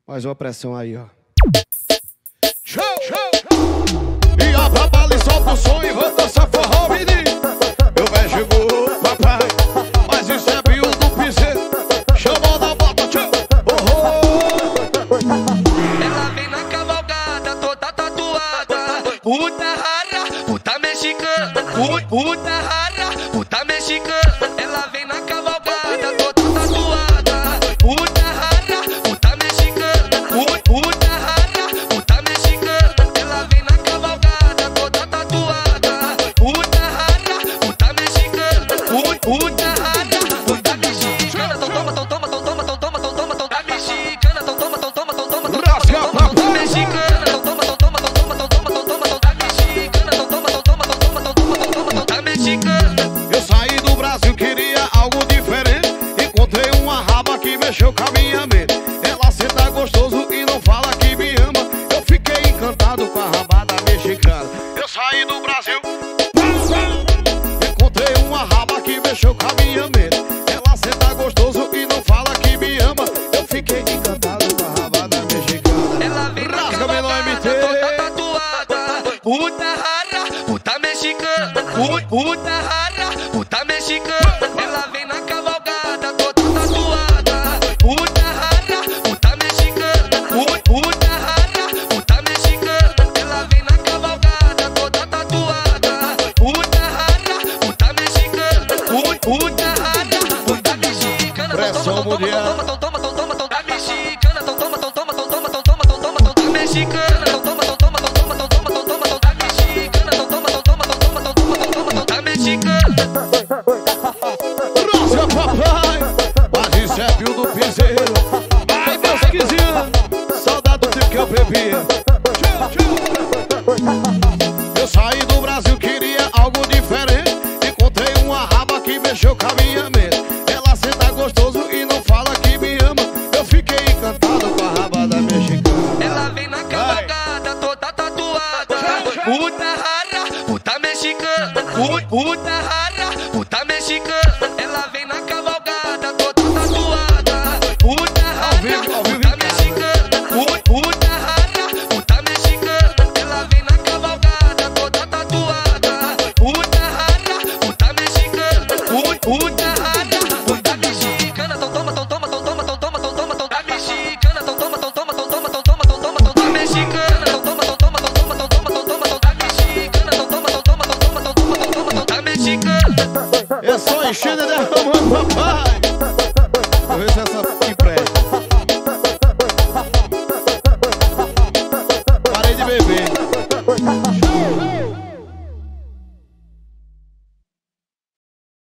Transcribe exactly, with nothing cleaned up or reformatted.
Mais uma pressão aí, ó. Show, show. E a babala e solta o som e vou dançar forró, menino. Eu vejo o papai, mas isso é bio do piseiro. Chamou na bota, tchau. Oh, oh. Ela vem na cavalgada, toda tatuada. Puta rara, puta mexicana. Pu- Puta rara, puta mexicana. Ela vem na cavalgada, toda tatuada. Puta rara, puta mexicana. Pu- Puta rara, puta mexicana. Ela vem na cavalgada, toda tatuada. Puta rara, puta mexicana. Pu- Puta rara, puta mexicana. Então toma, então toma, então toma, então toma, então toma, então toma, mexicana. Então toma, então toma, então toma, então toma, então toma, então toma, mexicana. Então toma, então toma, então toma, então toma, então toma, então toma, mexicana. Então toma, então toma, então toma, então toma, então toma, então toma, mexicana. Eu saí do Brasil, queria algo diferente. Encontrei uma raba que mexeu com a minha mente. Ela senta gostoso e não fala que me ama. Eu fiquei encantado com a rabada mexicana. Eu saí do Brasil, encontrei uma raba que mexeu com a minha mente. Ela senta gostoso e não fala que me ama. Eu fiquei encantado com a rabada mexicana. Ela vem na Rasga menor M T. cavalgada, toda tatuada. Puta rara, puta mexicana. Pu- Puta rara, puta mexicana. Ela vem na cavalgada, toda tatuada. Puta rara, puta mexicana. Pu- Puta rara, puta mexicana. Ela vem na cavalgada, toda tatuada. Puta rara, puta mexicana. Pu- Puta rara, puta mexicana. Pressão mundial. Toma, toma, toma, toma, toma, toma, mexicana. Toma, toma, toma, toma, toma, toma, toma, toma, toma, mexicana. Toma, toma, toma, toma, toma, toma, toma, toma, mexicana. Toma, toma, toma, toma, toma, toma, toma, mexicana. Rasga papai, mas isso é bio do piseiro. Ai, meus quizinhos, saudade do tempo que eu bebia. Tchau, tchau. Eu saí do Brasil, queria algo diferente. Encontrei uma raba que mexeu com a minha mente. Ela senta gostoso e não fala que me ama. Eu fiquei encantado com a rabada mexicana. Ela vem na cavalgada, toda tatuada. Puta rara, puta mexicana. Pu- Puta rara, puta mexicana. Ela vem na cavalgada, toda tatuada. Puta rara, vivo, ao vivo em puta casa. mexicana. Pu- Puta rara, puta mexicana. Ela vem na cavalgada, toda tatuada. Puta rara, puta mexicana. Pu- Puta rara, puta mexicana. Então toma, então toma, então toma, então toma, então toma, então toma, mexicana. Então toma, então toma, então toma, então toma, então toma, então toma, mexicana. Então toma, então toma, então toma, então toma, então toma, então toma, mexicana. Então toma, então toma, então toma, então toma, então toma, então toma, mexicana. É só enchendo, né?